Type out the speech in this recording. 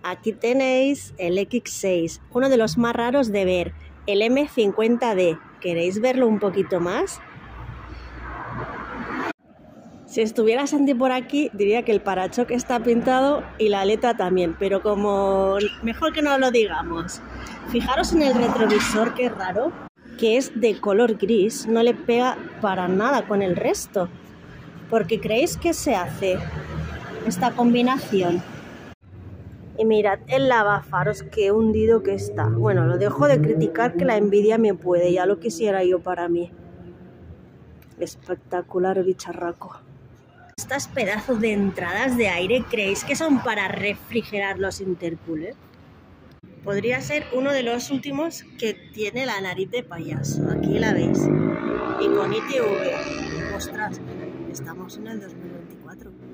Aquí tenéis el X6, uno de los más raros de ver, el M50D. ¿Queréis verlo un poquito más? Si estuviera Santi por aquí, diría que el parachoque está pintado y la aleta también, pero como mejor que no lo digamos. Fijaros en el retrovisor, qué raro, que es de color gris, no le pega para nada con el resto. ¿Por qué creéis que se hace esta combinación? Y mirad el lavafaros, qué hundido que está. Bueno, lo dejo de criticar, que la envidia me puede, ya lo quisiera yo para mí. Espectacular bicharraco. Estas pedazos de entradas de aire, ¿creéis que son para refrigerar los intercoolers? Podría ser uno de los últimos que tiene la nariz de payaso. Aquí la veis. Y con ITV. Ostras, estamos en el 2024.